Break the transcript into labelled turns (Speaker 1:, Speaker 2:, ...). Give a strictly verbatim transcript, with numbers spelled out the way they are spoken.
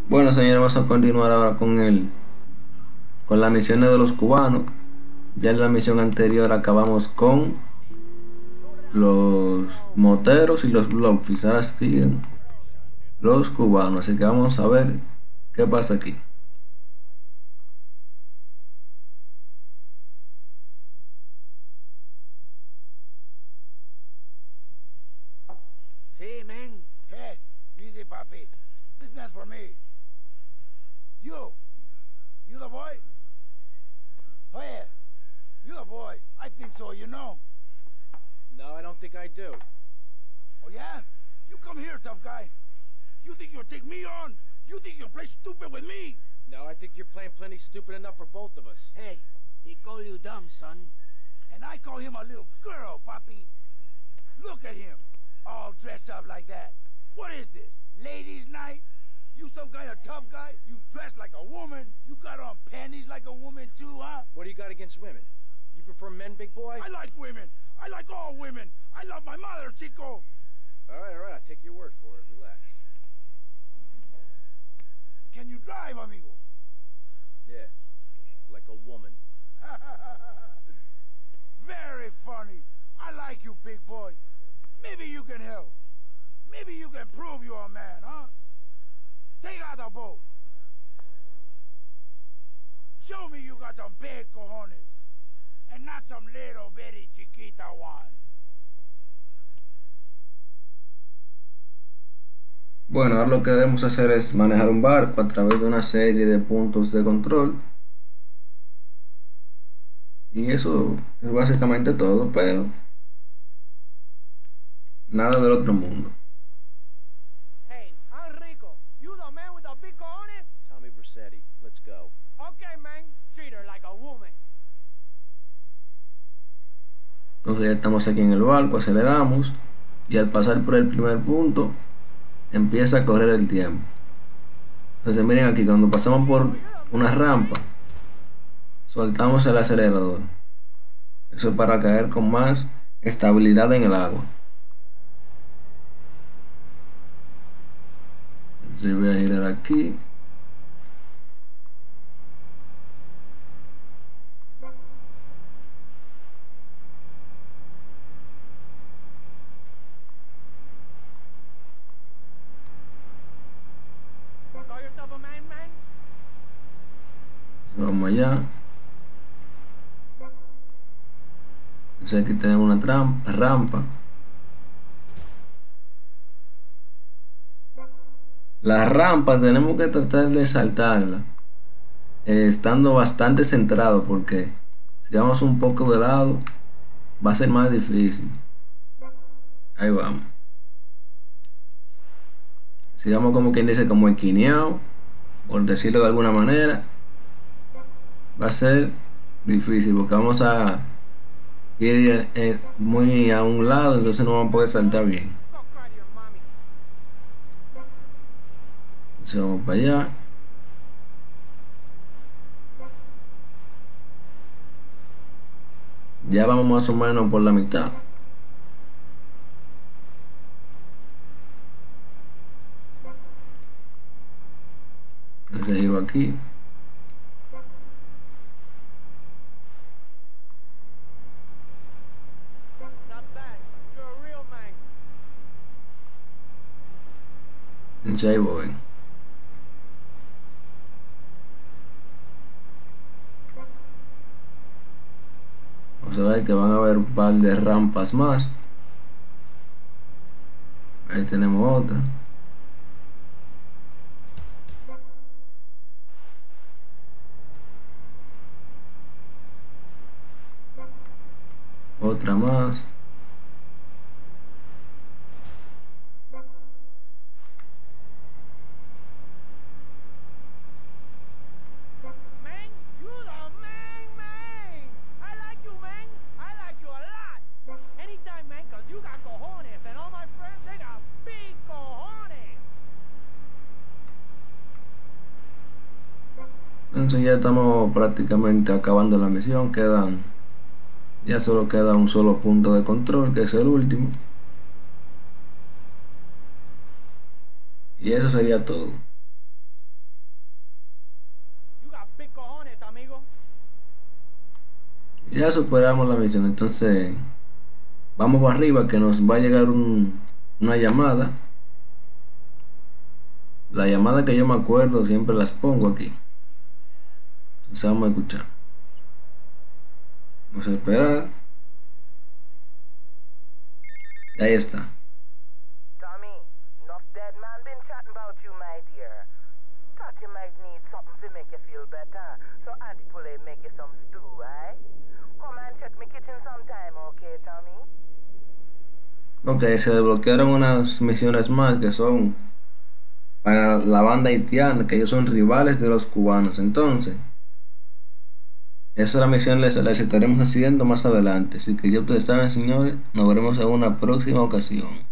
Speaker 1: Bueno, señores, vamos a continuar ahora con el, con las misiones de los cubanos. Ya en la misión anterior acabamos con los moteros y los blockfish. Ahora siguen los cubanos. Así que vamos a ver qué pasa aquí.
Speaker 2: See, man.
Speaker 3: Hey, easy, papi. This man's for me. You. You the boy? Oh, yeah. You the boy. I think so, you know.
Speaker 2: No, I don't think I do.
Speaker 3: Oh, yeah? You come here, tough guy. You think you'll take me on? You think you'll play stupid with me?
Speaker 2: No, I think you're playing plenty stupid enough for both of us.
Speaker 4: Hey, he call you dumb, son.
Speaker 3: And I call him a little girl, papi. Look at him. All dressed up like that. What is this? Ladies' night? You some kind of tough guy? You dress like a woman? You got on panties like a woman too, huh?
Speaker 2: What do you got against women? You prefer men, big boy?
Speaker 3: I like women. I like all women. I love my mother, Chico.
Speaker 2: All right, all right, I'll take your word for it. Relax.
Speaker 3: Can you drive, amigo?
Speaker 2: Yeah, like a woman.
Speaker 3: Very funny. I like you, big boy. Maybe you can help. Maybe you can prove you're a man, huh? Take out the boat. Show me you got some big cojones. And not some little bitty chiquita ones.
Speaker 1: Bueno, ahora lo que debemos hacer es manejar un barco a través de una serie de puntos de control. Y eso es básicamente todo, pero nada del otro mundo.
Speaker 4: Hey, I'm Rico. You the man with the big cojones?
Speaker 2: Tommy Vercetti, let's go.
Speaker 4: Okay, man. Treat her like a woman.
Speaker 1: Entonces ya estamos aquí en el barco, aceleramos y al pasar por el primer punto empieza a correr el tiempo. Entonces miren aquí, cuando pasamos por una rampa soltamos el acelerador. Eso es para caer con más estabilidad en el agua. Entonces voy a girar aquí.
Speaker 4: Call yourself a man, man?
Speaker 1: Vamos allá. Entonces aquí tenemos una trampa, rampa. La rampa tenemos que tratar de saltarla eh, estando bastante centrado, porque si vamos un poco de lado va a ser más difícil. Ahí vamos. Si vamos como quien dice, como esquineado, por decirlo de alguna manera, va a ser difícil porque vamos a ir eh, muy a un lado, entonces no vamos a poder saltar bien.
Speaker 4: Go cry to your mommy.
Speaker 1: Entonces vamos para allá. Ya vamos más o menos por la mitad. Entonces giro aquí.
Speaker 4: Not bad. You're a real man.
Speaker 1: Entonces ahí voy. Vamos a ver que van a haber un par de rampas más. Ahí tenemos otra. Otra más.
Speaker 4: Man, you the man, man. I like you, man. I like you a lot. Anytime, man, cause you got cojones. And all my friends, they got big cojones.
Speaker 1: Entonces ya estamos prácticamente acabando la misión. Quedan, ya solo queda un solo punto de control, que es el último. Y eso sería todo. Ya superamos la misión. Entonces vamos para arriba, que nos va a llegar un, una llamada. La llamada que yo me acuerdo siempre las pongo aquí. Entonces vamos a escuchar. Vamos a esperar. Y ahí está.
Speaker 5: Tommy, enough dead man been chatting about you, my dear. Thought you might need something to make you feel better. So Auntie Pulley make you some stew, eh? Come and check my kitchen sometime, okay, Tommy?
Speaker 1: Ok, se desbloquearon unas misiones más que son para la banda haitiana, que ellos son rivales de los cubanos. Entonces, esa es la misión, les, les estaremos haciendo más adelante. Así que ya ustedes saben, señores, nos veremos en una próxima ocasión.